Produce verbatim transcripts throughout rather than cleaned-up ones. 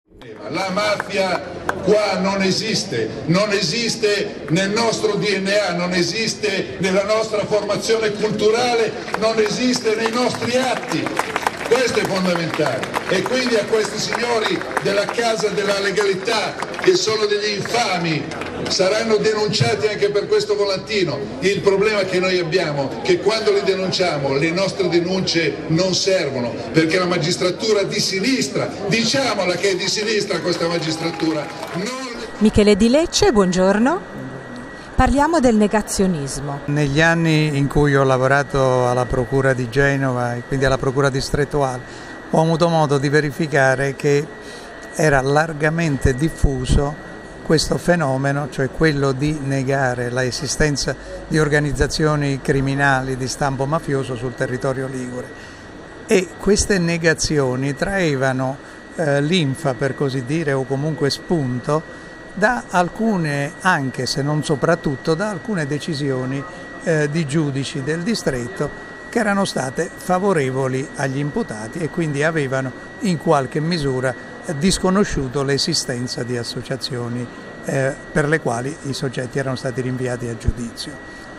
La mafia qua non esiste, non esiste nel nostro D N A, non esiste nella nostra formazione culturale, non esiste nei nostri atti. Questo è fondamentale. E quindi a questi signori della Casa della Legalità, che sono degli infami, saranno denunciati anche per questo volantino. Il problema che noi abbiamo è che quando li denunciamo le nostre denunce non servono, perché la magistratura di sinistra, diciamola che è di sinistra questa magistratura, non... Michele Di Lecce, buongiorno. Parliamo del negazionismo. Negli anni in cui ho lavorato alla Procura di Genova e quindi alla Procura distrettuale, ho avuto modo di verificare che era largamente diffuso questo fenomeno, cioè quello di negare l'esistenza di organizzazioni criminali di stampo mafioso sul territorio ligure. E queste negazioni traevano eh, linfa, per così dire, o comunque spunto, da alcune, anche se non soprattutto, da alcune decisioni eh, di giudici del distretto che erano state favorevoli agli imputati e quindi avevano in qualche misura eh, disconosciuto l'esistenza di associazioni eh, per le quali i soggetti erano stati rinviati a giudizio.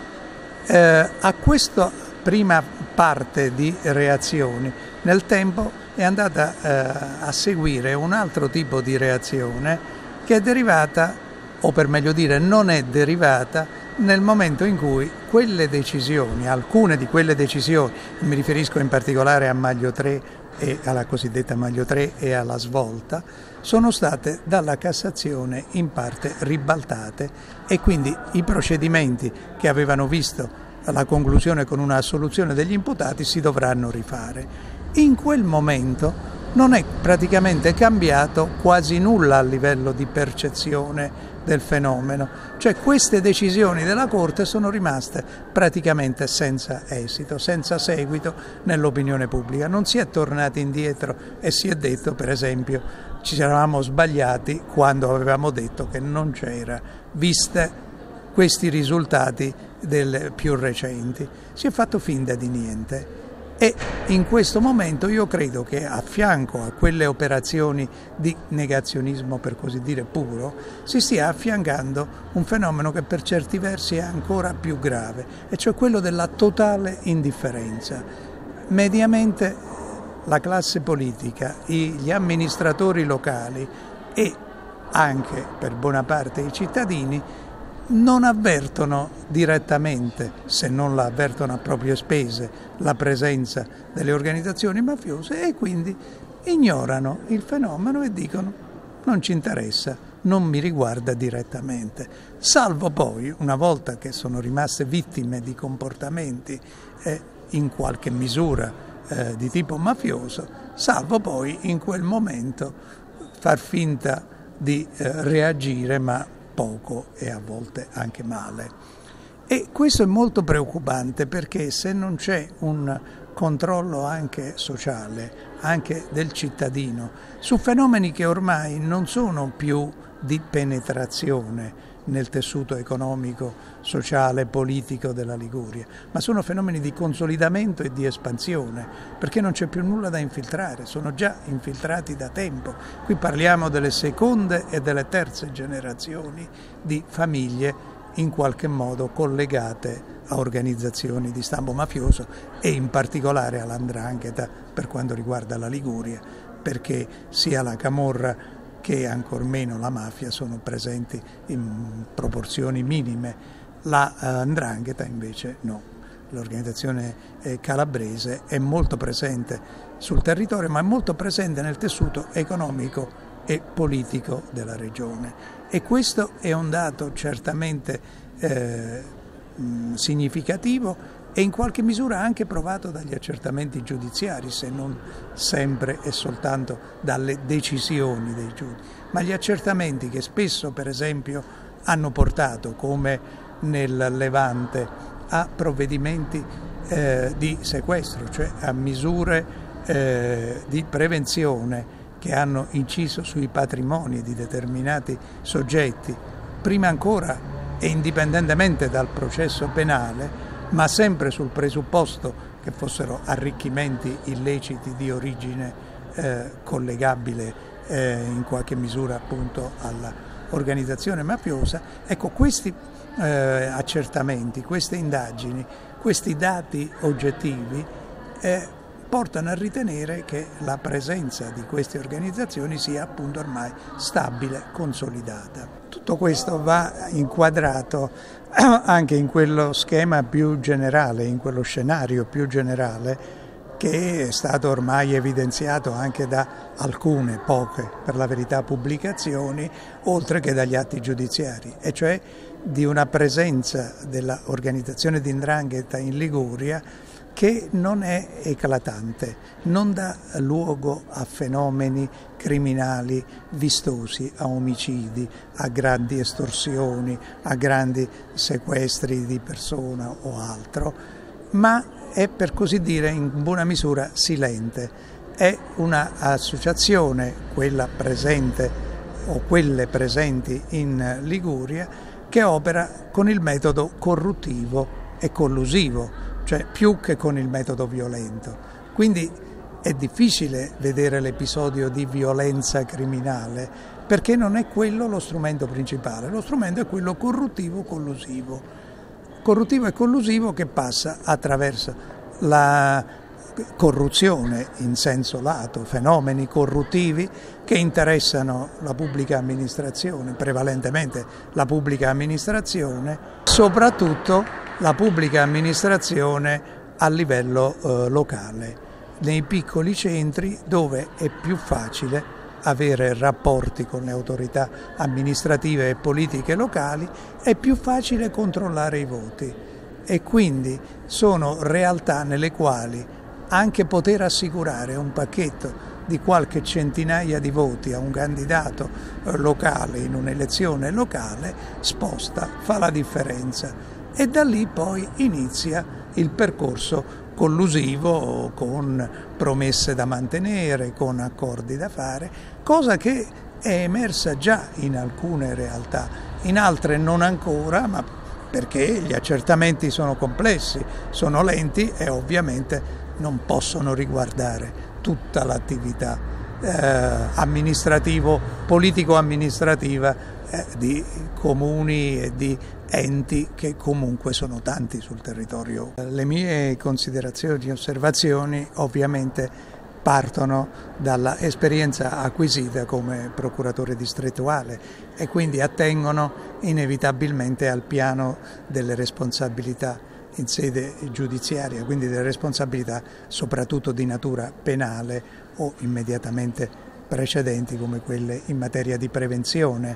Eh, a questa prima parte di reazioni nel tempo è andata eh, a seguire un altro tipo di reazione che è derivata, o per meglio dire non è derivata, nel momento in cui quelle decisioni, alcune di quelle decisioni, mi riferisco in particolare a Maglio tre e alla cosiddetta Maglio tre e alla svolta, sono state dalla Cassazione in parte ribaltate e quindi i procedimenti che avevano visto la conclusione con una assoluzione degli imputati si dovranno rifare. In quel momento non è praticamente cambiato quasi nulla a livello di percezione del fenomeno, cioè queste decisioni della Corte sono rimaste praticamente senza esito, senza seguito nell'opinione pubblica. Non si è tornati indietro e si è detto, per esempio, ci eravamo sbagliati quando avevamo detto che non c'era, viste questi risultati del più recenti. Si è fatto finta di niente. E in questo momento io credo che a fianco a quelle operazioni di negazionismo, per così dire, puro, si stia affiancando un fenomeno che per certi versi è ancora più grave, e cioè quello della totale indifferenza. Mediamente la classe politica, gli amministratori locali e anche per buona parte i cittadini non avvertono direttamente, se non la avvertono a proprie spese, la presenza delle organizzazioni mafiose e quindi ignorano il fenomeno e dicono non ci interessa, non mi riguarda direttamente, salvo poi, una volta che sono rimaste vittime di comportamenti eh, in qualche misura eh, di tipo mafioso, salvo poi in quel momento far finta di eh, reagire, ma poco e a volte anche male. E questo è molto preoccupante perché se non c'è un controllo anche sociale, anche del cittadino, su fenomeni che ormai non sono più di penetrazione nel tessuto economico, sociale, politico della Liguria, ma sono fenomeni di consolidamento e di espansione, perché non c'è più nulla da infiltrare, sono già infiltrati da tempo. Qui parliamo delle seconde e delle terze generazioni di famiglie in qualche modo collegate a organizzazioni di stampo mafioso e in particolare all'Andrangheta per quanto riguarda la Liguria, perché sia la camorra che ancor meno la mafia sono presenti in proporzioni minime, la uh, 'ndrangheta invece no. L'organizzazione eh, calabrese è molto presente sul territorio, ma è molto presente nel tessuto economico e politico della regione, e questo è un dato certamente eh, mh, significativo e in qualche misura anche provato dagli accertamenti giudiziari, se non sempre e soltanto dalle decisioni dei giudici, ma gli accertamenti che spesso per esempio hanno portato, come nel Levante, a provvedimenti eh, di sequestro, cioè a misure eh, di prevenzione che hanno inciso sui patrimoni di determinati soggetti, prima ancora e indipendentemente dal processo penale, ma sempre sul presupposto che fossero arricchimenti illeciti di origine eh, collegabile eh, in qualche misura appunto all'organizzazione mafiosa. Ecco, questi eh, accertamenti, queste indagini, questi dati oggettivi eh, portano a ritenere che la presenza di queste organizzazioni sia appunto ormai stabile, consolidata. Tutto questo va inquadrato anche in quello schema più generale, in quello scenario più generale che è stato ormai evidenziato anche da alcune, poche per la verità, pubblicazioni, oltre che dagli atti giudiziari, e cioè di una presenza dell'organizzazione di 'ndrangheta in Liguria che non è eclatante, non dà luogo a fenomeni criminali vistosi, a omicidi, a grandi estorsioni, a grandi sequestri di persona o altro, ma è, per così dire, in buona misura silente. È un'associazione, quella presente o quelle presenti in Liguria, che opera con il metodo corruttivo e collusivo, cioè più che con il metodo violento. Quindi è difficile vedere l'episodio di violenza criminale, perché non è quello lo strumento principale, lo strumento è quello corruttivo-collusivo. Corruttivo e collusivo che passa attraverso la corruzione in senso lato, fenomeni corruttivi che interessano la pubblica amministrazione, prevalentemente la pubblica amministrazione, soprattutto la pubblica amministrazione a livello eh, locale, nei piccoli centri dove è più facile avere rapporti con le autorità amministrative e politiche locali, è più facile controllare i voti e quindi sono realtà nelle quali anche poter assicurare un pacchetto di qualche centinaia di voti a un candidato locale in un'elezione locale sposta, fa la differenza, e da lì poi inizia il percorso collusivo con promesse da mantenere, con accordi da fare, cosa che è emersa già in alcune realtà, in altre non ancora, ma perché gli accertamenti sono complessi, sono lenti e ovviamente non possono riguardare tutta l'attività eh, amministrativo, politico-amministrativa eh, di comuni e di enti che comunque sono tanti sul territorio. Le mie considerazioni e osservazioni ovviamente partono dalla esperienza acquisita come procuratore distrettuale e quindi attengono inevitabilmente al piano delle responsabilità in sede giudiziaria, quindi delle responsabilità soprattutto di natura penale o immediatamente precedenti come quelle in materia di prevenzione,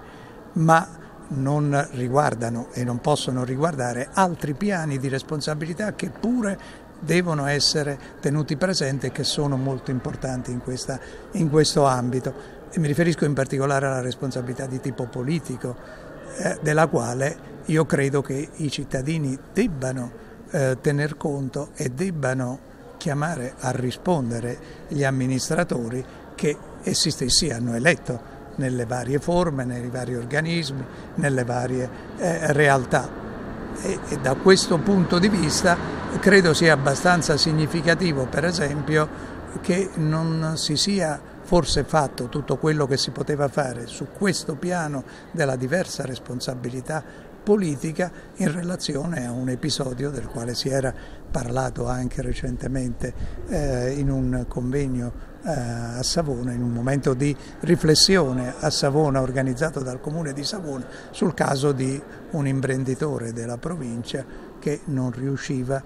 ma non riguardano e non possono riguardare altri piani di responsabilità che pure devono essere tenuti presenti e che sono molto importanti in, questa, in questo ambito. E mi riferisco in particolare alla responsabilità di tipo politico, eh, della quale io credo che i cittadini debbano eh, tener conto e debbano chiamare a rispondere gli amministratori che essi stessi hanno eletto nelle varie forme, nei vari organismi, nelle varie eh, realtà. E, e da questo punto di vista credo sia abbastanza significativo, per esempio, che non si sia forse fatto tutto quello che si poteva fare su questo piano della diversa responsabilità politica in relazione a un episodio del quale si era parlato anche recentemente eh, in un convegno eh, a Savona, in un momento di riflessione a Savona organizzato dal Comune di Savona sul caso di un imprenditore della provincia che non riusciva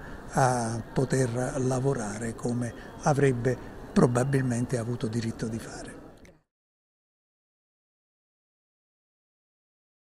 a poter lavorare come avrebbe probabilmente avuto diritto di fare.